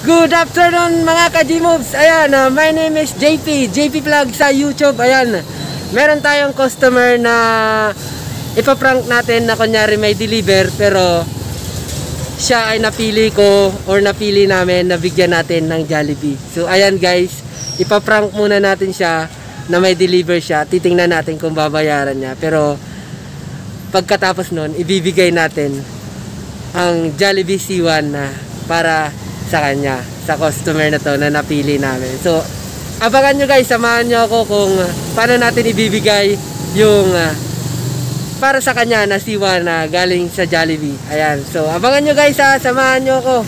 Good afternoon mga ka-G-Moves. Ayan, my name is JP Vlog sa YouTube. Ayan, meron tayong customer na ipaprank natin na kunyari may deliver, pero siya ay napili ko or napili namin na bigyan natin ng Jollibee. So ayan guys, ipaprank muna natin siya na may deliver siya. Titingnan natin kung babayaran niya, pero pagkatapos nun, ibibigay natin ang Jollibee C1 na para sa kanya, sa customer na to na napili namin. So abangan nyo guys, samahan nyo ako kung paano natin ibibigay yung para sa kanya na C1 na galing sa Jollibee. Ayan, so abangan nyo guys ha, samahan nyo ako.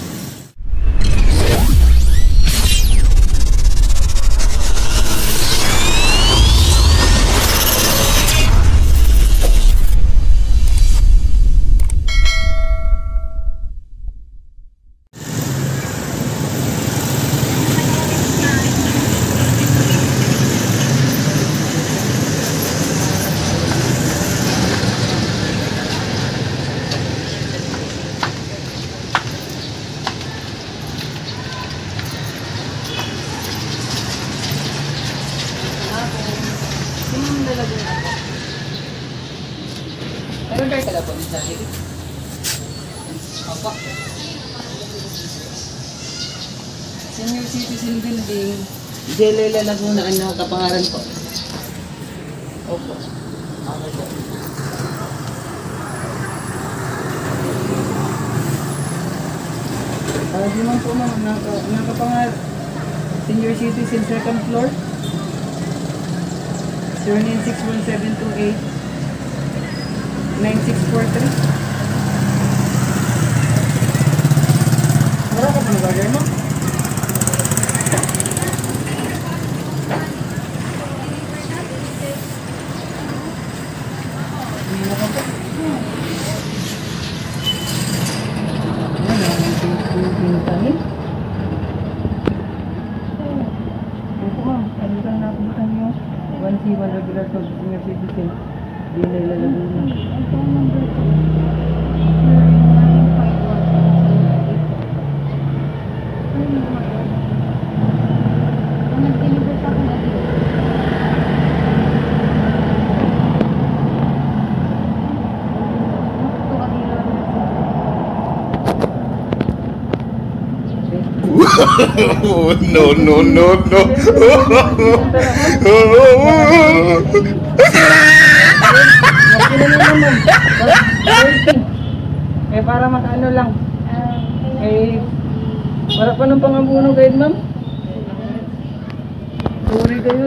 Meron kayo talaga po ng Jollibee? Opo. Senior Citizen Building, Jelela Laguna, Kapangaran po. Opo. Okay po. Di man po ma'am, Kapangaran. Senior Citizen, second floor. 0961-728 9643. Wala ka pa nag-order mo? Hindi na ka po. Wala naman pintahin. Opo ma'am, ano lang napuntan nyo? 1C1 regular code, senior citizen. Di na ilalagay na. Ito ang number ko. 951. Nag-deliver sa akin natin. No. Eh para ano lang. Eh para pa nang pangabuno guide ma'am. Sorry kayo.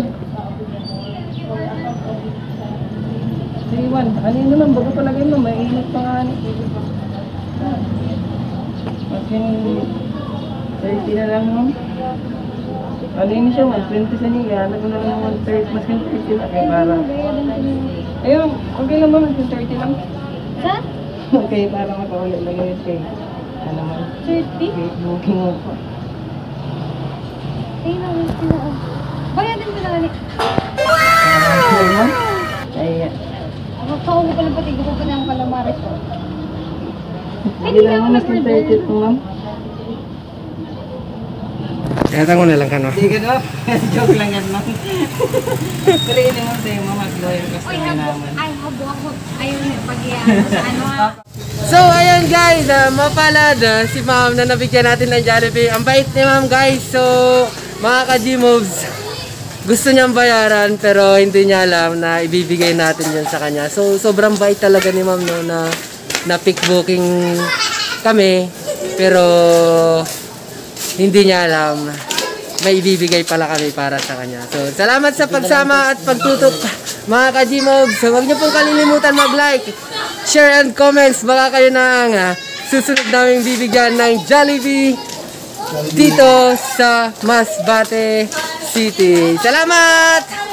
C1, ano yun naman, bago palagay mo, mainit pa nga. Masin 30 na lang ma'am. Alin siya, 120 sa niya. Ano ko na lang 130, mas 30 lang. Kaya para. Ayun, okay lang ma'am, mas 30 lang. Saan? Okay, para makaulit lang yun kay. Ano man? 30? Okay, booking mo po. Ayun na, wait na. Bayadan ko na ulit. Okay ma'am? Ay, Ako ko pala pati, gusto pa niya ang calamares ko. hindi lang ma'am, mas 30 po ma'am. Kaya mo na lang ka no? Hindi ka na, joke lang yan ma'am. Kaliin mo sa'yo ma'am, mag-lawyer kasi naman. Ay, habo. Ayun, pag-iyan sa ano ha. So ayan guys, mapalad si ma'am na nabigyan natin ng Jollibee. Ang bait ni ma'am guys. So mga ka-G-Moves, gusto niyang bayaran pero hindi niya alam na ibibigay natin yun sa kanya. So sobrang bait talaga ni ma'am no, na pick booking kami, pero hindi niya alam may ibibigay pala kami para sa kanya. So salamat sa pagsama at pagtutok mga ka-G-Moves. So huwag niyo pong kalilimutan mag-like, share and comments. Baka kayo na ang susunod naming bibigyan ng Jollibee dito sa Masbate City. Salamat!